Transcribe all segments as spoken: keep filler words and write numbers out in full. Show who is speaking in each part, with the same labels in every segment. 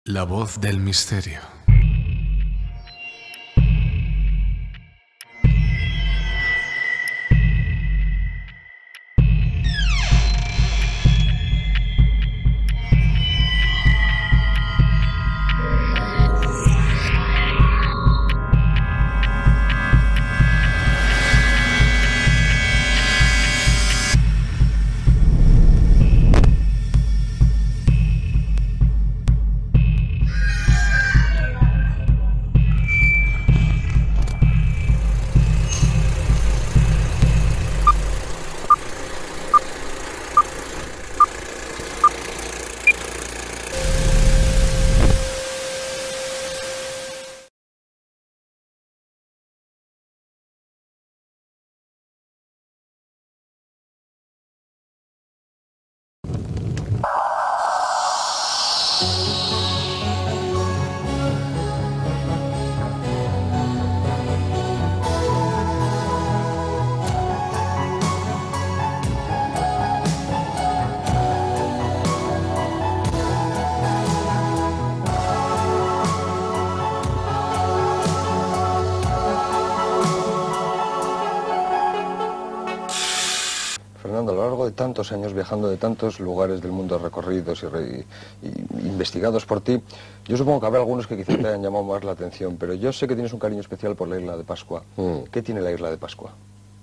Speaker 1: La voz del misterio.
Speaker 2: Fernando, a lo largo de tantos años viajando de tantos lugares del mundo recorridos y, re, y, y investigados por ti, yo supongo que habrá algunos que quizá te hayan llamado más la atención, pero yo sé que tienes un cariño especial por la isla de Pascua. Mm. ¿Qué tiene la isla de Pascua?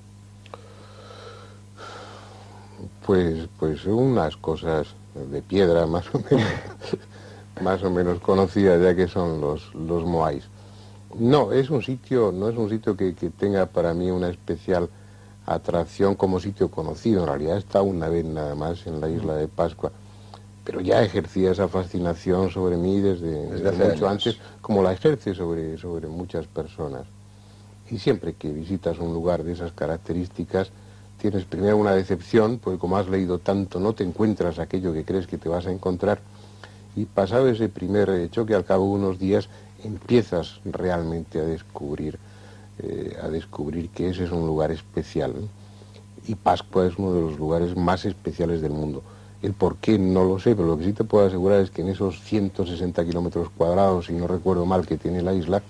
Speaker 3: Pues, pues unas cosas de piedra más o menos, más o menos conocidas, ya que son los, los moais. No, es un sitio, no es un sitio que, que tenga para mí una especial atracción como sitio conocido. En realidad he estado una vez nada más en la isla de Pascua, pero ya ejercía esa fascinación sobre mí desde, desde hace mucho años. Antes, como la ejerce sobre, sobre muchas personas. Y siempre que visitas un lugar de esas características, tienes primero una decepción, porque como has leído tanto, no te encuentras aquello que crees que te vas a encontrar, y pasado ese primer choque, al cabo de unos días, empiezas realmente a descubrir Eh, a descubrir que ese es un lugar especial, ¿no? Y Pascua es uno de los lugares más especiales del mundo. El por qué no lo sé, pero lo que sí te puedo asegurar es que en esos ciento sesenta kilómetros cuadrados, si no recuerdo mal, que tiene la isla,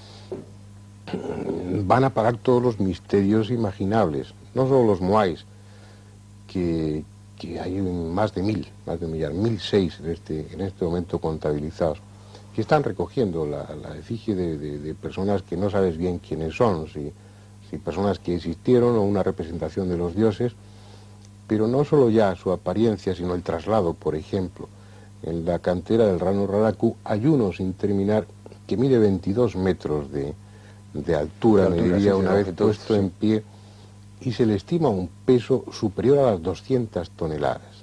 Speaker 3: van a parar todos los misterios imaginables, no solo los moais, que, que hay más de mil, más de un millar, mil seis en este, en este momento contabilizados, que están recogiendo la, la efigie de, de, de personas que no sabes bien quiénes son, si, si personas que existieron o una representación de los dioses, pero no solo ya su apariencia, sino el traslado, por ejemplo. En la cantera del Rano Raraku hay uno sin terminar que mide veintidós metros de, de altura, me diría, una vez puesto en pie, y se le estima un peso superior a las doscientas toneladas.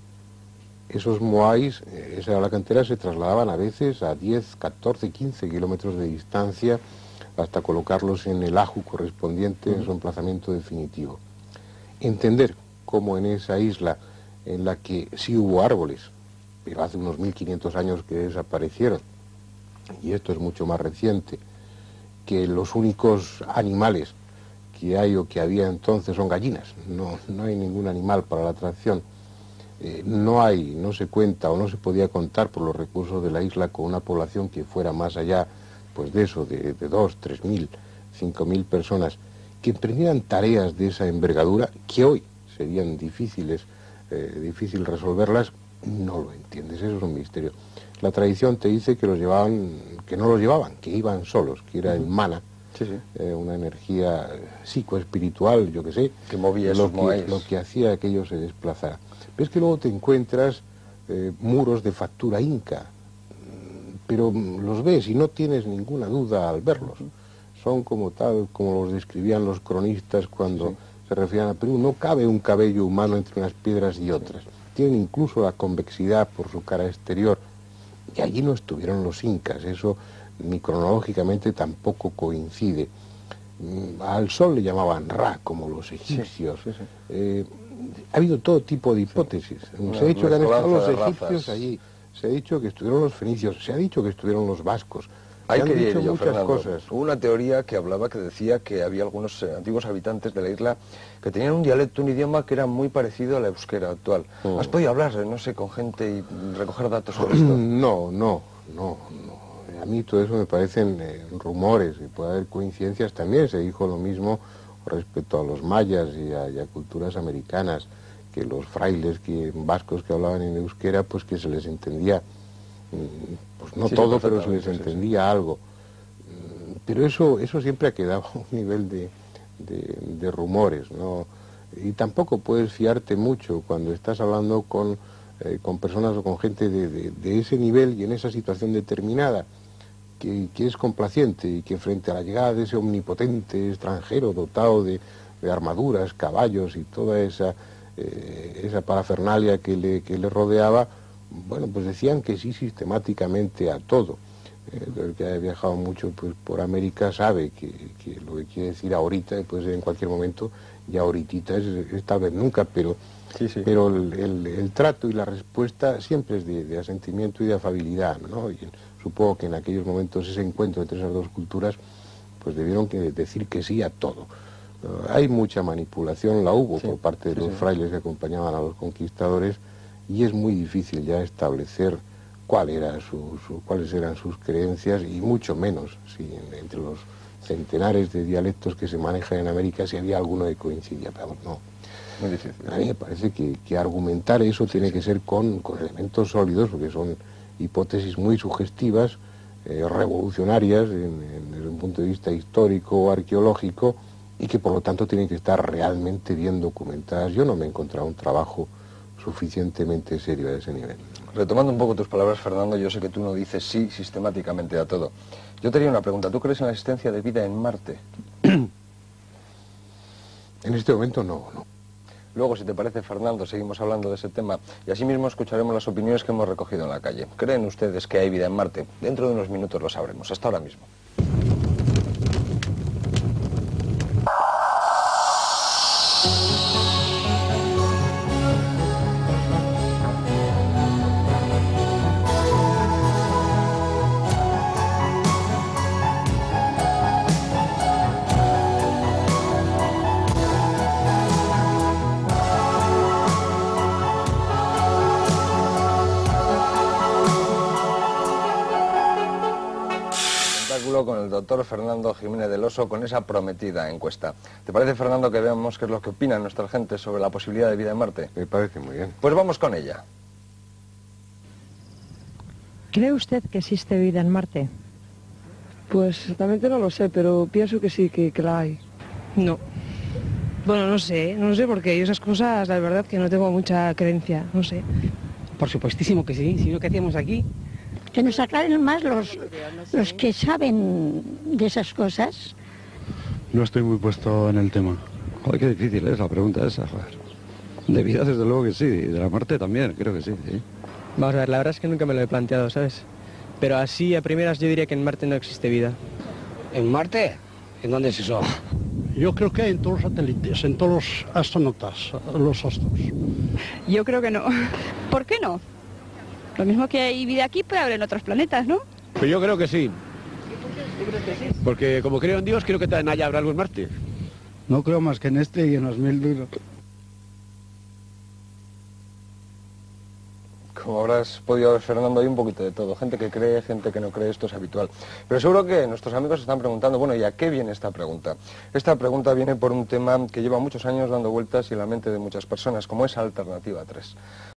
Speaker 3: Esos moais, esa era la cantera, se trasladaban a veces a diez, catorce, quince kilómetros de distancia hasta colocarlos en el aju correspondiente en su emplazamiento definitivo. Entender cómo en esa isla, en la que sí hubo árboles, pero hace unos mil quinientos años que desaparecieron, y esto es mucho más reciente, que los únicos animales que hay o que había entonces son gallinas, no, no hay ningún animal para la atracción. Eh, no hay, no se cuenta o no se podía contar por los recursos de la isla con una población que fuera más allá, pues de eso, de, de dos, tres mil, cinco mil personas, que emprendieran tareas de esa envergadura, que hoy serían difíciles, eh, difícil resolverlas, no lo entiendes, eso es un misterio. La tradición te dice que los llevaban, que no los llevaban, que iban solos, que era el mana, sí, sí. Eh, una energía psicoespiritual, yo que sé,
Speaker 2: que movía
Speaker 3: lo
Speaker 2: esos moais,
Speaker 3: que, lo que hacía que ellos se desplazaran. Ves que luego te encuentras eh, muros de factura inca, pero los ves y no tienes ninguna duda al verlos. Son como tal, como los describían los cronistas cuando sí. se referían a Perú. No cabe un cabello humano entre unas piedras y otras. Tienen incluso la convexidad por su cara exterior. Y allí no estuvieron los incas, eso ni cronológicamente tampoco coincide. Al sol le llamaban Ra, como los egipcios. Sí, sí, sí. Eh, ha habido todo tipo de hipótesis. Sí. Se ha dicho que han estado los egipcios allí, se ha dicho que estuvieron los fenicios, se ha dicho que estuvieron los vascos.
Speaker 2: Hay
Speaker 3: han
Speaker 2: que
Speaker 3: dicho
Speaker 2: ir yo,
Speaker 3: muchas
Speaker 2: Fernando.
Speaker 3: cosas.
Speaker 2: Hubo una teoría que hablaba, que decía que había algunos eh, antiguos habitantes de la isla que tenían un dialecto, un idioma que era muy parecido al euskera actual.
Speaker 3: Mm.
Speaker 2: ¿Has podido hablar, eh, no sé, con gente y recoger datos sobre esto?
Speaker 3: No, no, no, no. A mí todo eso me parecen eh, rumores, y puede haber coincidencias. También se dijo lo mismo respecto a los mayas y a, y a culturas americanas, que los frailes que, vascos que hablaban en euskera, pues que se les entendía, pues no
Speaker 2: Sí, sí,
Speaker 3: todo, pero se les
Speaker 2: perfectamente, sí, sí.
Speaker 3: entendía algo. Pero eso, eso siempre ha quedado a un nivel de, de, de rumores, ¿no? Y tampoco puedes fiarte mucho cuando estás hablando con, eh, con personas o con gente de, de, de ese nivel y en esa situación determinada, que, que es complaciente y que frente a la llegada de ese omnipotente extranjero dotado de, de armaduras, caballos y toda esa, eh, esa parafernalia que le, que le rodeaba, bueno, pues decían que sí sistemáticamente a todo. El que ha viajado mucho pues, por América sabe que, que lo que quiere decir ahorita, puede ser en cualquier momento, y ahoritita es, es tal vez nunca, pero,
Speaker 2: Sí, sí.
Speaker 3: pero el, el, el trato y la respuesta siempre es de, de asentimiento y de afabilidad, ¿no? Y supongo que en aquellos momentos ese encuentro entre esas dos culturas, pues debieron que decir que sí a todo. Uh, hay mucha manipulación, la hubo
Speaker 2: Sí,
Speaker 3: por parte de
Speaker 2: sí,
Speaker 3: los
Speaker 2: sí.
Speaker 3: frailes que acompañaban a los conquistadores, y es muy difícil ya establecer cuál era su, su, cuáles eran sus creencias, y mucho menos si en, entre los centenares de dialectos que se manejan en América si había alguno que coincidía. Pero no,
Speaker 2: Muy difícil.
Speaker 3: a mí me parece que, que argumentar eso
Speaker 2: Sí,
Speaker 3: tiene
Speaker 2: sí.
Speaker 3: que ser con, con elementos sólidos, porque son hipótesis muy sugestivas, eh, revolucionarias en, en, desde un punto de vista histórico o arqueológico, y que por lo tanto tienen que estar realmente bien documentadas. Yo no me he encontrado un trabajo suficientemente serio a ese nivel.
Speaker 2: Retomando un poco tus palabras, Fernando, yo sé que tú no dices sí sistemáticamente a todo. Yo te haría una pregunta. ¿Tú crees en la existencia de vida en Marte?
Speaker 3: En este momento no, no.
Speaker 2: Luego, si te parece, Fernando, seguimos hablando de ese tema y asimismo escucharemos las opiniones que hemos recogido en la calle. ¿Creen ustedes que hay vida en Marte? Dentro de unos minutos lo sabremos. Hasta ahora mismo. Con el doctor Fernando Jiménez del Oso con esa prometida encuesta. ¿Te parece, Fernando, que veamos qué es lo que opina nuestra gente sobre la posibilidad de vida en Marte?
Speaker 3: Me parece muy bien.
Speaker 2: Pues vamos con ella.
Speaker 1: ¿Cree usted que existe vida en Marte?
Speaker 4: Pues exactamente no lo sé, pero pienso que sí, que, que la hay.
Speaker 5: No. Bueno, no sé, no sé, porque yo esas cosas, la verdad que no tengo mucha creencia, no sé.
Speaker 6: Por supuestísimo que sí, si no, ¿qué hacíamos aquí?
Speaker 7: Que nos aclaren más los, los que saben de esas cosas.
Speaker 8: No estoy muy puesto en el tema.
Speaker 9: Joder, qué difícil es la pregunta esa, joder. De vida desde luego que sí, y de la Marte también, creo que sí, sí.
Speaker 10: Vamos a ver, la verdad es que nunca me lo he planteado, ¿sabes? Pero así a primeras yo diría que en Marte no existe vida.
Speaker 6: ¿En Marte? ¿En dónde es eso?
Speaker 8: Yo creo que hay en todos los satélites, en todos los astronautas, los astros.
Speaker 11: Yo creo que no. ¿Por qué no? Lo mismo que hay vida aquí, puede haber en otros planetas, ¿no?
Speaker 12: Pero yo creo que sí. Porque como creo en Dios, creo que también haya algo en Marte.
Speaker 8: No creo más que en este y en los mil duros.
Speaker 2: Como habrás podido ver, Fernando, hay un poquito de todo. Gente que cree, gente que no cree, esto es habitual. Pero seguro que nuestros amigos se están preguntando, bueno, ¿y a qué viene esta pregunta? Esta pregunta viene por un tema que lleva muchos años dando vueltas y en la mente de muchas personas, como es Alternativa tres.